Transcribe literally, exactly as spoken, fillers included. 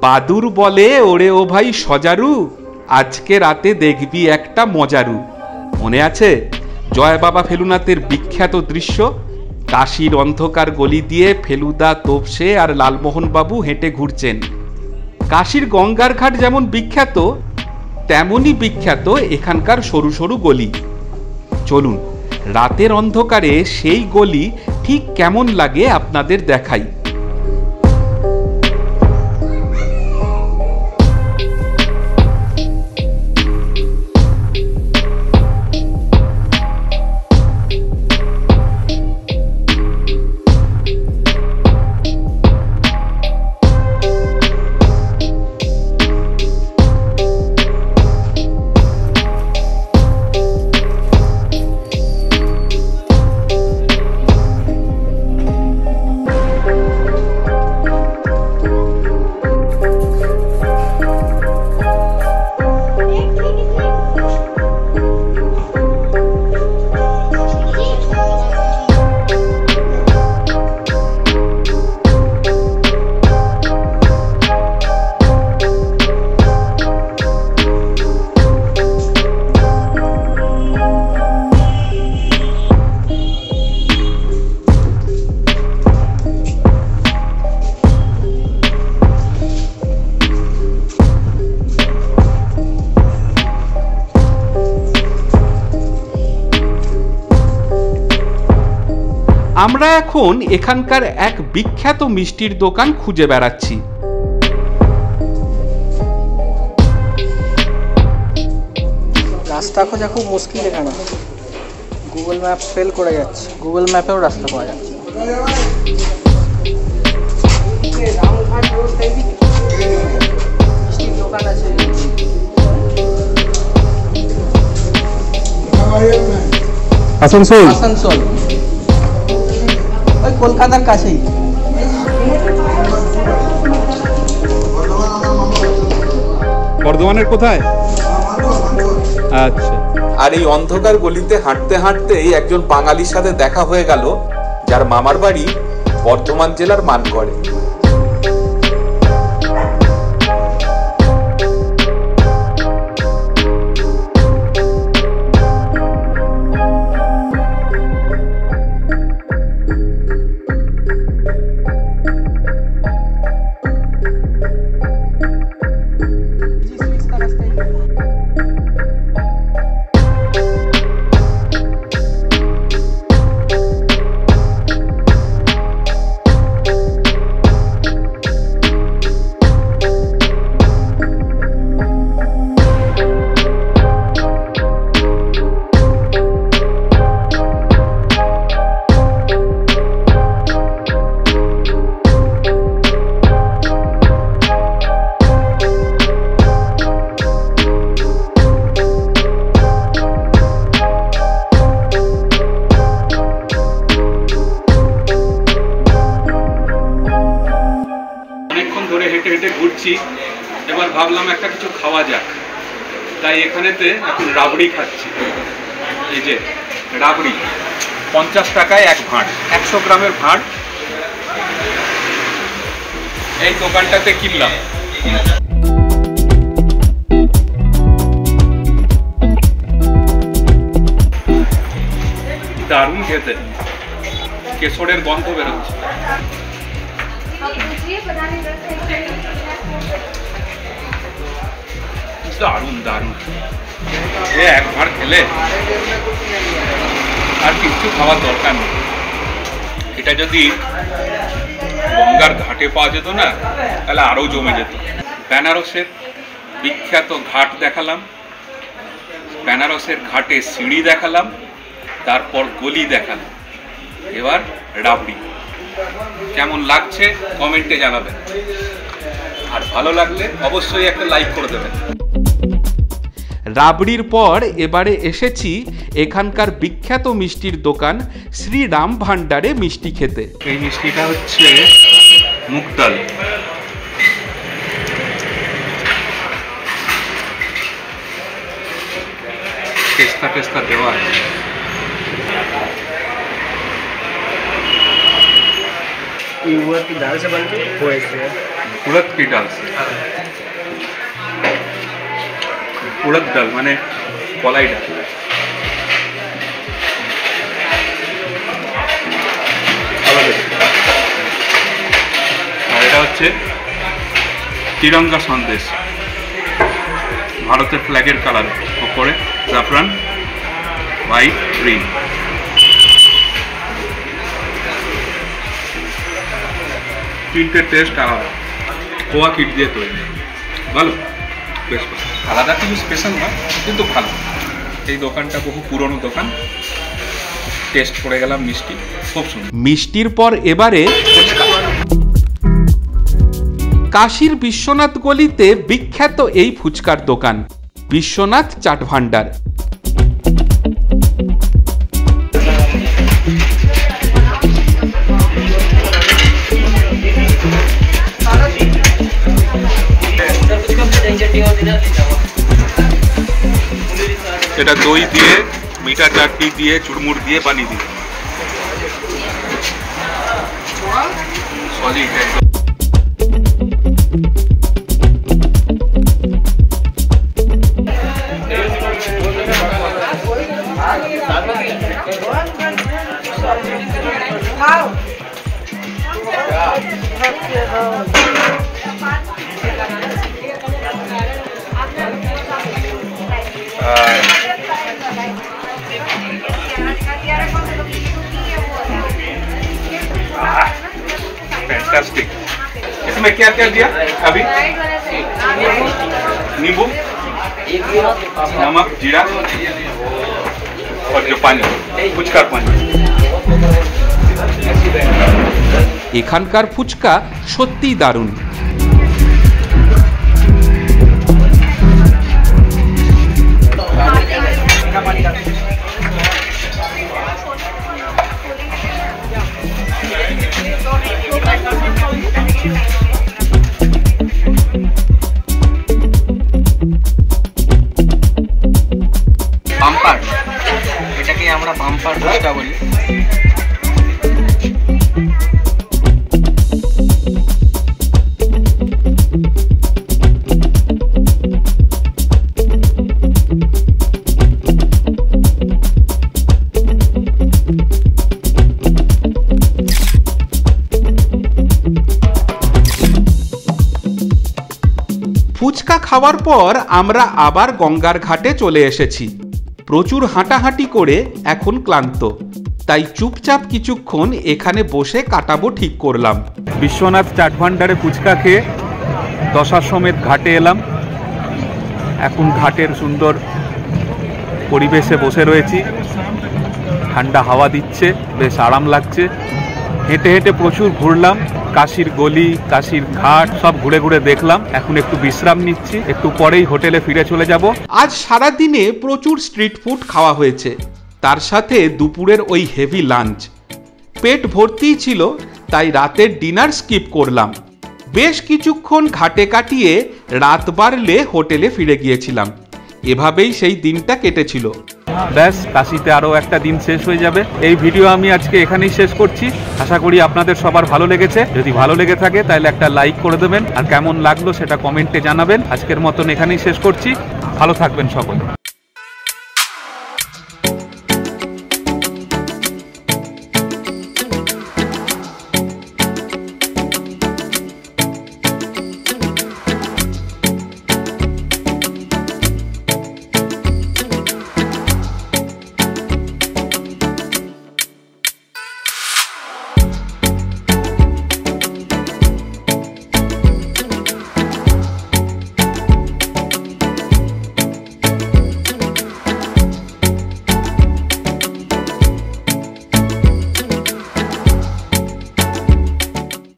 বাদুর বলে ওরে ও ভাই সজারু, আজকে রাতে দেখবি একটা মজারু। মনে আছে জয় বাবা ফেলুনাথের বিখ্যাত দৃশ্য? কাশীর অন্ধকার গলি দিয়ে ফেলুদা, তোপসে আর লালমোহন বাবু হেঁটে ঘুরছেন। কাশীর গঙ্গার ঘাট যেমন বিখ্যাত, তেমনই বিখ্যাত এখানকার সরু সরু গলি। চলুন রাতের অন্ধকারে সেই গলি ঠিক কেমন লাগে আপনাদের দেখাই। আমরা এখন এখানকার এক বিখ্যাত মিষ্টির দোকান খুঁজে বেড়াচ্ছি। রাস্তা খোঁজা খুব মুশকিল এখানে, গুগল ম্যাপ ফেল করে যাচ্ছে, গুগল ম্যাপেও রাস্তা পাওয়া যাচ্ছে। রামঘাট রোড থেকে মিষ্টির দোকান আছে। আসানসোল আসানসোল ওই কলকাতার কাছেই। বর্ধমানের কোথায়? আচ্ছা। আর এই অন্ধকার গলিতে হাঁটতে হাঁটতেই একজন বাঙালির সাথে দেখা হয়ে গেল, যার মামার বাড়ি বর্ধমান জেলার মানগড়ে। এবার ভাবলাম একটা কিছু খাওয়া যাক, তাই এখানেতে এখন রাবড়ি খাচ্ছি। এই যে রাবড়ি পঞ্চাশ টাকায় এক ভাঁড়, একশো গ্রামের ভাঁড় এই দোকানটাতে কিনলাম। দারুণ খেতে, কেশরের গন্ধ বেরোচ্ছে। দারুণ দারুণ, এ এক ভাঁড় খেলে আর কিছু খাওয়ার দরকার নেই। এটা যদি গঙ্গার ঘাটে পাওয়া যেত না, তাহলে আরো জমে যেত। বেনারসের বিখ্যাত ঘাট দেখালাম, বেনারসের ঘাটে সিঁড়ি দেখালাম, তারপর গলি দেখালাম, এবার রাবড়ি। কেমন লাগছে কমেন্টে জানাবেন, আর ভালো লাগলে অবশ্যই একটা লাইক করে দেবেন। রাবড়ির পর এবারে এসেছি এখানকার বিখ্যাত মিষ্টির দোকান শ্রী রাম ভান্ডারে মিষ্টি খেতে। এই মিষ্টিটা হচ্ছে মুগ ডাল, পেস্তা টেস্তা দেওয়া আছে। उड़द की दाल से बनती है वो ऐसे है। उड़द की दाल से, उड़द डाल माने কলাই ডাল। আর এটা হচ্ছে তিরঙ্গা সন্দেশ, ভারতের ফ্ল্যাগের কালার, উপরে জাফরান, হোয়াইট, গ্রিন। তিনটে টেস্ট আলাদা, খোয়া কিট দিয়ে তৈরি, ভালো, বেশ ভালো। আলাদা কিছু স্পেশাল নয় কিন্তু ভালো। এই দোকানটা বহু পুরনো দোকান, টেস্ট করে গেলাম মিষ্টি, খুব সুন্দর। মিষ্টির পর এবারে কাশীর বিশ্বনাথ গলিতে বিখ্যাত এই ফুচকার দোকান বিশ্বনাথ চাট ভান্ডার। এটা দই দিয়ে, মিঠা চাটনি দিয়ে, চুরমুর দিয়ে বানিয়ে দিই। সলিড একদম। फैंटास्टिक। इसमें क्या क्या दिया अभी? नींबू, नमक, जीरा और जो पानी, ফুচকার পানি। এখানকার ফুচকা সত্যিই দারুণ। বাম্পার, এটাকে আমরা বাম্পার ফুচকা বলি। ফুচকা খাওয়ার পর আমরা আবার গঙ্গার ঘাটে চলে এসেছি। প্রচুর হাঁটাহাঁটি করে এখন ক্লান্ত, তাই চুপচাপ কিছুক্ষণ এখানে বসে কাটাবো ঠিক করলাম। বিশ্বনাথ চাট ভান্ডারে ফুচকা খেয়ে দশাশ্বমেধ ঘাটে এলাম। এখন ঘাটের সুন্দর পরিবেশে বসে রয়েছি, ঠান্ডা হাওয়া দিচ্ছে, বেশ আরাম লাগছে। হেঁটে হেঁটে প্রচুর ঘুরলাম, কাশীর গলি, কাশীর ঘাট সব ঘুরে ঘুরে দেখলাম। এখন একটু বিশ্রাম নিচ্ছি, একটু পরেই হোটেলে ফিরে চলে যাব। আজ সারা দিনে প্রচুর স্ট্রিট ফুড খাওয়া হয়েছে, তার সাথে দুপুরের ওই হেভি লাঞ্চ। পেট ভর্তিই ছিল, তাই রাতের ডিনার স্কিপ করলাম। বেশ কিছুক্ষণ ঘাটে কাটিয়ে রাত বাড়লে হোটেলে ফিরে গিয়েছিলাম। এভাবেই সেই দিনটা কেটেছিল। ব্যাস, কাশিতে আরও একটা দিন শেষ হয়ে যাবে। এই ভিডিও আমি আজকে এখানেই শেষ করছি। আশা করি আপনাদের সবার ভালো লেগেছে। যদি ভালো লেগে থাকে তাহলে একটা লাইক করে দেবেন, আর কেমন লাগলো সেটা কমেন্টে জানাবেন। আজকের মতন এখানেই শেষ করছি। ভালো থাকবেন সকলে।